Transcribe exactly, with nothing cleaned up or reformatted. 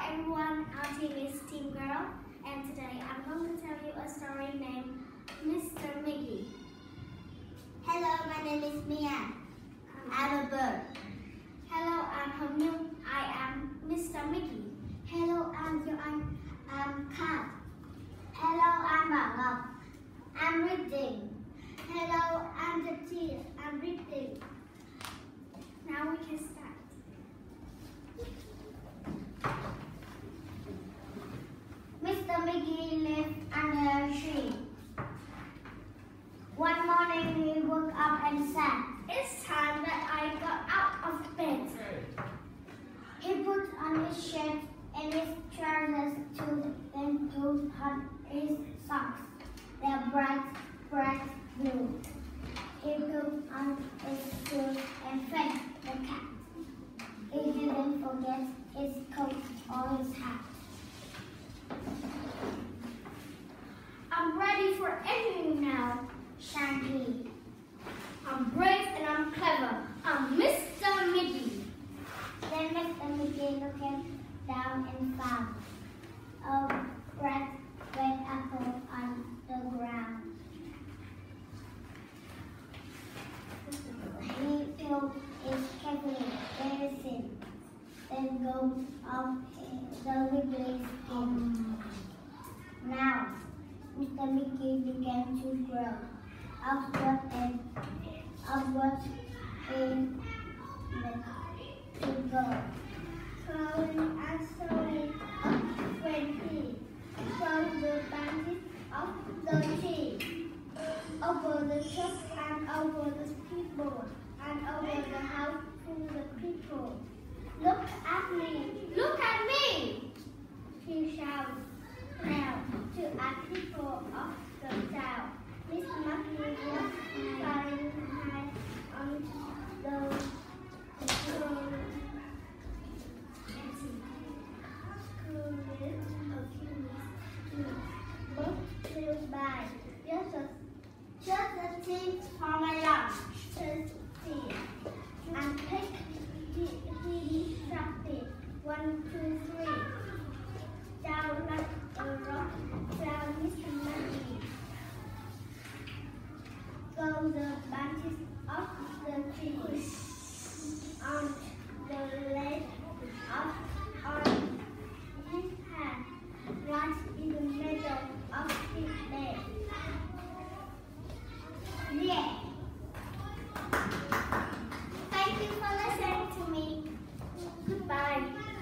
everyone, our team is Team Girl, and today I'm going to tell you a story named Mister Mickey. Hello, my name is Mia. I'm a bird. Hello, I'm Hồng Nhung. I am Mister Mickey. Hello, I'm Joanne. I'm Cat. Hello, I'm Bảo Ngọc. I'm reading. Hello, I'm the teacher. I'm reading. Now we can start. Mister Mickey lived under a tree. One morning he woke up and said, It's time that I got out of bed. He put on his shirt and his trousers too, then put on his socks. They are bright, bright blue. He put on his shoes and fed the cat. He didn't forget his coat or his hat. I'm ready for anything now, sang he. I'm brave and I'm clever. I'm Mister Mickey. Then Mister Mickey looked down and found a red, red apple on the ground. He peeled it carefully, very thin, then goes off the wiggly skin. Now, Mister Mickey began to grow upward and upward in the to go. Slowly and slowly up went he, from the branches of the tree, over the shop and over the people, and over the house to the people. Look at me! Look at me! He shouted now to a people of the town. Miss Muffy was flying high on the road. Both flew by. Just a, just a tip for my lunch, said he. And pick, he, he dropped it. One, two, three. Down like a rock, down Mister Monkey. Go the branches of the trees on the leg of on his hand, right in the middle of his leg. Yeah. Thank you for listening to me. Goodbye.